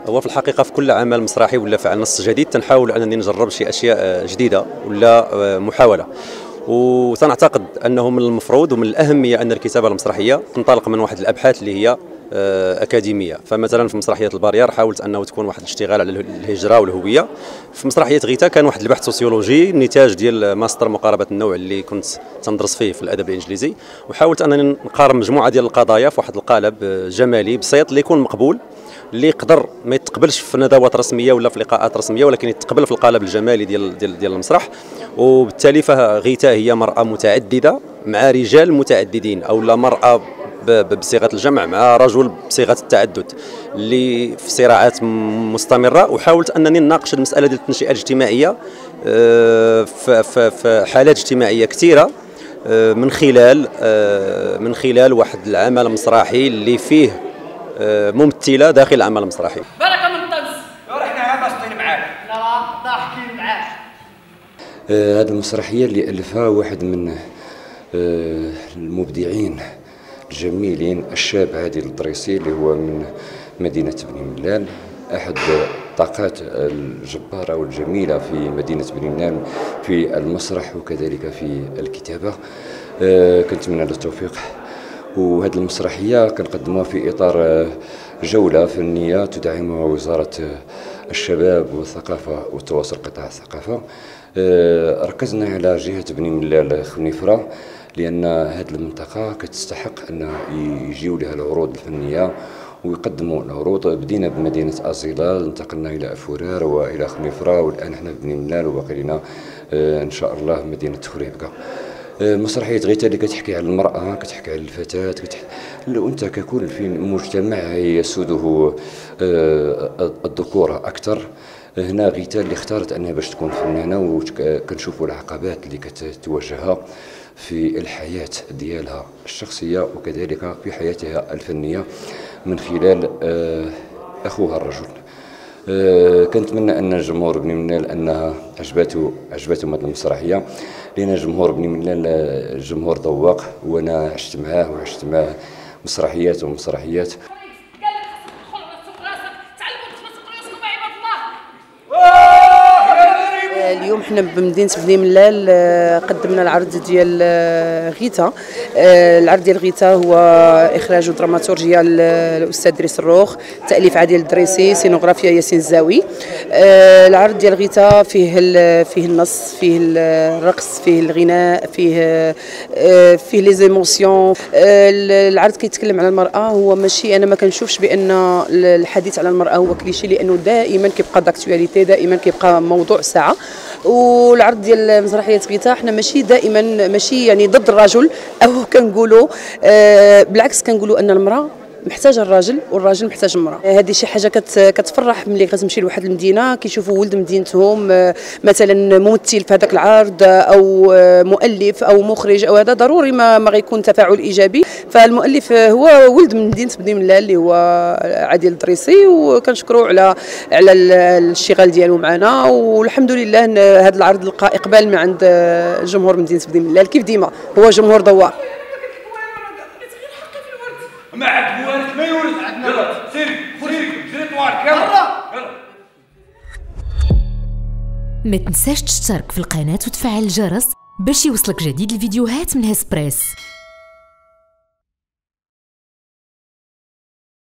هو في الحقيقه في كل عمل مسرحي ولا فعل نص جديد تنحاول انني نجرب شي اشياء جديده ولا محاوله. وسنعتقد انه من المفروض ومن الاهميه ان الكتابه المسرحيه تنطلق من واحد الابحاث اللي هي اكاديميه. فمثلا في مسرحيه البارير حاولت انه تكون واحد الاشتغال على الهجره والهويه. في مسرحيه غيتا كان واحد البحث سوسيولوجي نتاج ديال ماستر مقاربه النوع اللي كنت تندرس فيه في الادب الانجليزي، وحاولت انني نقارن مجموعه ديال القضايا في واحد القالب جمالي بسيط اللي يكون مقبول، اللي يقدر ما يتقبلش في ندوات رسميه ولا في لقاءات رسميه، ولكن يتقبل في القالب الجمالي ديال المسرح. وبالتالي فغيتا هي مرأة متعدده مع رجال متعددين، او لا مرأة بصيغه الجمع مع رجل بصيغه التعدد اللي في صراعات مستمره. وحاولت انني نناقش المساله ديال التنشئه الاجتماعيه في حالات اجتماعيه كثيره من خلال واحد العمل مسرحي اللي فيه ممثله داخل العمل المسرحي. بركه من الطنز احنا باصين معاك. لا ضاحكين معاك. هذه المسرحيه اللي الفها واحد من المبدعين الجميلين، الشاب عادل الدريسي اللي هو من مدينه بني ملال، احد الطاقات الجباره والجميله في مدينه بني ملال في المسرح وكذلك في الكتابه. كنتمنى له التوفيق. وهذه المسرحيه كنقدموها في اطار جوله فنيه تدعمها وزاره الشباب والثقافه والتواصل قطاع الثقافه. ركزنا على جهه بني ملال خنيفره لان هذه المنطقه كتستحق ان يجيو لها العروض الفنيه ويقدموا العروض. بدينا بمدينه ازيلال، انتقلنا الى افورار والى خنيفره، والان احنا في بني ملال وباقي لنا ان شاء الله مدينه خريبكه. مسرحيه غيتا اللي كتحكي على المراه، كتحكي على الفتاه، الانثى ككل في مجتمع يسوده الذكوره اكثر. هنا غيتا اللي اختارت انها باش تكون فنانه، وكنشوفوا العقبات اللي كتواجهها في الحياه ديالها الشخصيه وكذلك في حياتها الفنيه من خلال اخوها الرجل. كنتمنى ان الجمهور بني ملال انها عجبته هذه المسرحيه، لان جمهور بني ملال جمهور ذواق، وانا عشت معاه مسرحيات ومسرحيات. اليوم حنا بمدينه بني ملال قدمنا العرض ديال غيتا. العرض ديال غيتا هو اخراج ودراماتورجيا الاستاذ دريس الروخ، تاليف عادل الدريسي، سينوغرافيا ياسين الزاوي. العرض ديال غيتا فيه النص، فيه الرقص، فيه الغناء، فيه لي زيموسيون. العرض كيتكلم على المراه. هو ماشي، انا ما كنشوفش بان الحديث على المراه هو كليشي، لانه دائما كيبقى داكتواليتي، دائما كيبقى موضوع ساعه. والعرض ديال مسرحيه غيتا حنا ماشي يعني ضد الرجل، او كنقولوا بالعكس، كنقولوا ان المراه محتاجه الراجل والراجل محتاج المراه. هذه شي حاجه كتفرح ملي كتمشي لواحد المدينه كيشوفوا ولد مدينتهم مثلا ممثل في هذاك العرض، او مؤلف او مخرج، او هذا ضروري ما غيكون تفاعل ايجابي. فالمؤلف هو ولد من مدينه بني ملال اللي هو عادل الدريسي، وكنشكروه على الاشتغال ديالو معنا. والحمد لله ان هذا العرض لقى اقبال من عند جمهور مدينه بني ملال. كيف ديما هو جمهور ذواق. ما عاد موارث ما يورث عندنا. يلا سيري طوارك يلا. ما تنساش تشترك في القناة وتفعل الجرس باش يوصلك جديد الفيديوهات من هسبريس.